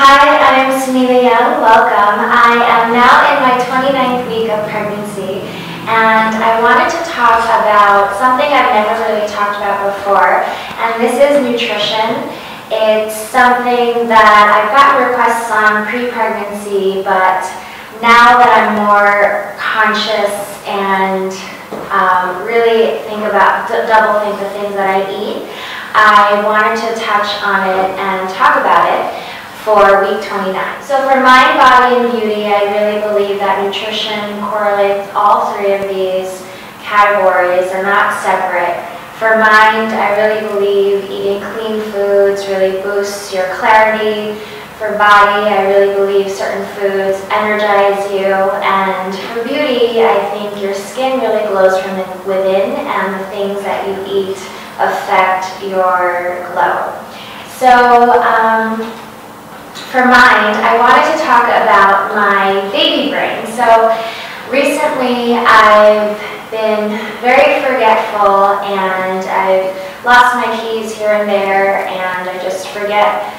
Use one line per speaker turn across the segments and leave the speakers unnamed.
Hi, I'm Sunina. Welcome. I am now in my 29th week of pregnancy, and I wanted to talk about something I've never really talked about before, and this is nutrition. It's something that I've gotten requests on pre-pregnancy, but now that I'm more conscious and really double think the things that I eat, I wanted to touch on it and talk about it for week 29. So for mind, body, and beauty, I really believe that nutrition correlates all three of these categories. They're not separate. For mind, I really believe eating clean foods really boosts your clarity. For body, I really believe certain foods energize you. And for beauty, I think your skin really glows from within, and the things that you eat affect your glow. So, for mind, I wanted to talk about my baby brain. So recently I've been very forgetful, and I've lost my keys here and there, and I just forget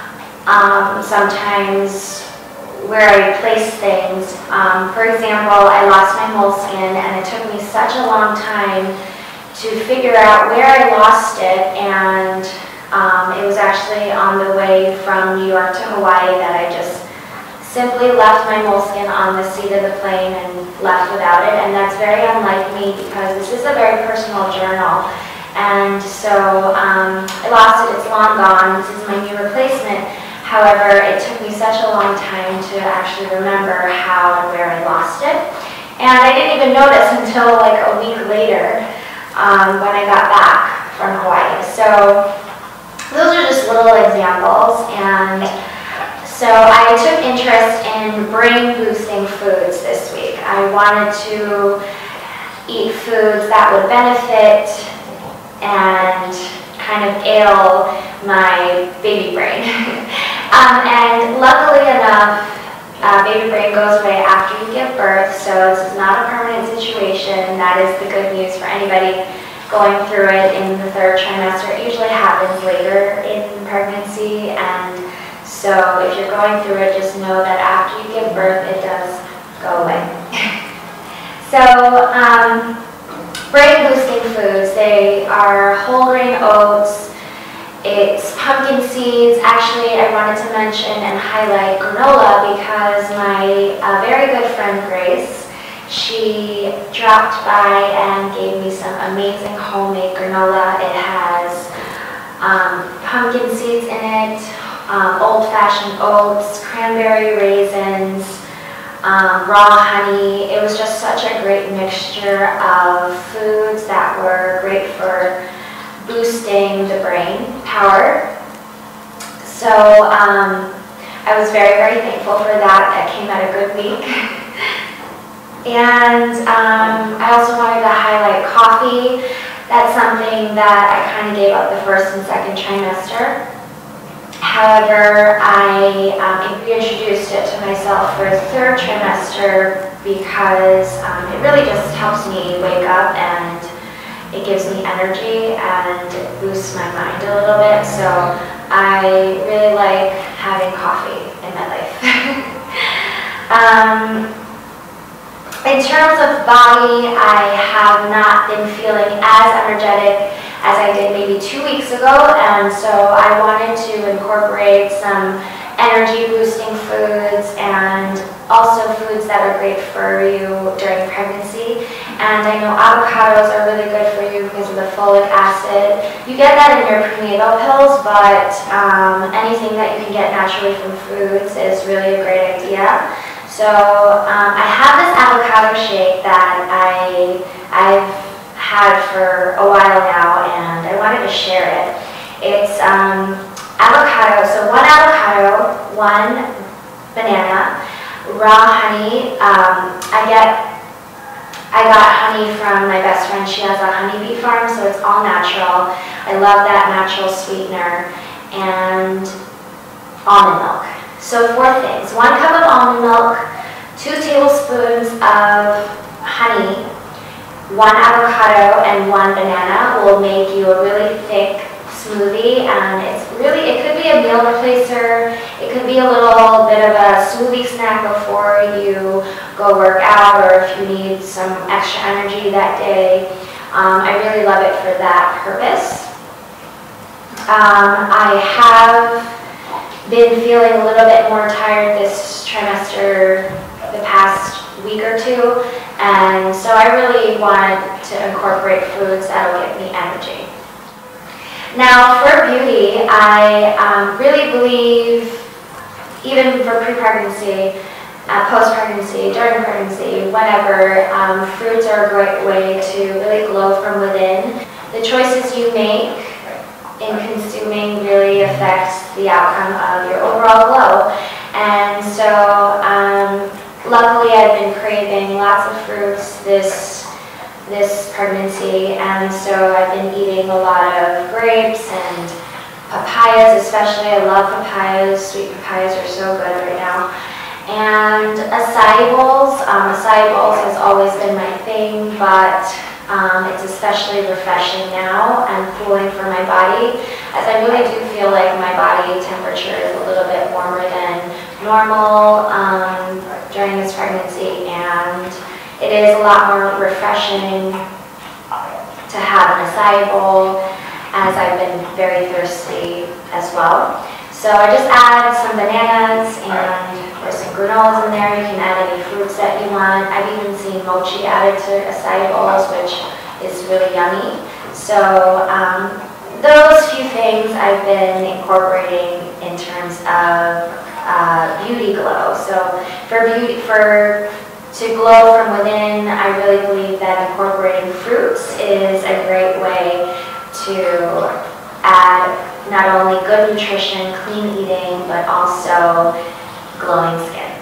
sometimes where I place things. For example, I lost my moleskin, and it took me such a long time to figure out where I lost it, and it was actually on the way from New York to Hawaii that I just simply left my moleskin on the seat of the plane and left without it. And that's very unlike me, because this is a very personal journal. And so I lost it, it's long gone. This is my new replacement. However, it took me such a long time to actually remember how and where I lost it. And I didn't even notice until like a week later when I got back from Hawaii. So those are just little examples, and so I took interest in brain-boosting foods this week. I wanted to eat foods that would benefit and kind of ail my baby brain. And luckily enough, baby brain goes away after you give birth, so this is not a permanent situation. That is the good news for anybody going through it in the third trimester. It usually happens later in pregnancy, and so if you're going through it, just know that after you give birth, it does go away. So brain boosting foods, they are whole grain oats, it's pumpkin seeds. Actually, I wanted to mention and highlight granola, because my very good friend Grace, she dropped by and gave me some amazing homemade granola. It has pumpkin seeds in it, old-fashioned oats, cranberry raisins, raw honey. It was just such a great mixture of foods that were great for boosting the brain power. So I was very, very thankful for that. That came at a good week. And I also wanted to highlight coffee. That's something that I kind of gave up the first and second trimester. However, I reintroduced it to myself for the third trimester, because it really just helps me wake up, and it gives me energy, and it boosts my mind a little bit. So I really like having coffee in my life. In terms of body, I have not been feeling as energetic as I did maybe 2 weeks ago, and so I wanted to incorporate some energy boosting foods, and also foods that are great for you during pregnancy. And I know avocados are really good for you because of the folic acid. You get that in your prenatal pills, but anything that you can get naturally from foods is really a great idea. So I have this avocado shake that I've had for a while now, and I wanted to share it. It's avocado, so 1 avocado, 1 banana, raw honey. I got honey from my best friend. She has a honeybee farm, so it's all natural. I love that natural sweetener, and almond milk. So 4 things: 1 cup of almond milk, 2 tablespoons of honey, 1 avocado, and 1 banana will make you a really thick smoothie, and it could be a meal replacer, it could be a little bit of a smoothie snack before you go work out, or if you need some extra energy that day. I really love it for that purpose. I have been feeling a little bit more tired this trimester, the past week or two, and so I really wanted to incorporate foods that will give me energy. Now for beauty, I really believe, even for pre-pregnancy, post-pregnancy, during pregnancy, whenever, fruits are a great way to really glow from within. The choices you make in consuming really affects the outcome of your overall glow. And so luckily I've been craving lots of fruits this pregnancy, and so I've been eating a lot of grapes and papayas especially. I love papayas. Sweet papayas are so good right now. And acai bowls. Acai bowls has always been my thing, but it's especially refreshing now and cooling for my body, as I really do feel like my body temperature is a little bit warmer than normal during this pregnancy, and it is a lot more refreshing to have an acai bowl, as I've been very thirsty as well. So I just add some bananas or some granolas in there. You can add any fruits that you want. I've even seen mochi added to acai bowls, which is really yummy. So those few things I've been incorporating in terms of beauty glow. So to glow from within, I really believe that incorporating fruits is a great way to add not only good nutrition, clean eating, but also glowing skin.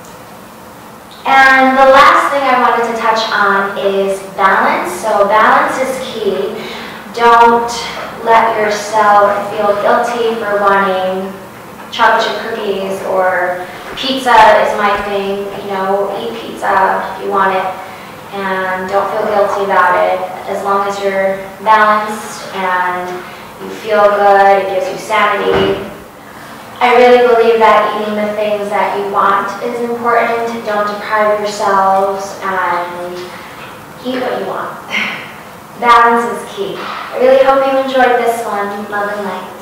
And the last thing I wanted to touch on is balance. So balance is key. Don't let yourself feel guilty for wanting chocolate chip cookies, or pizza is my thing. You know, eat pizza if you want it, and don't feel guilty about it. As long as you're balanced and you feel good, it gives you sanity. I really believe that eating the things that you want is important. Don't deprive yourselves, and eat what you want. Balance is key. I really hope you enjoyed this one. Love and light.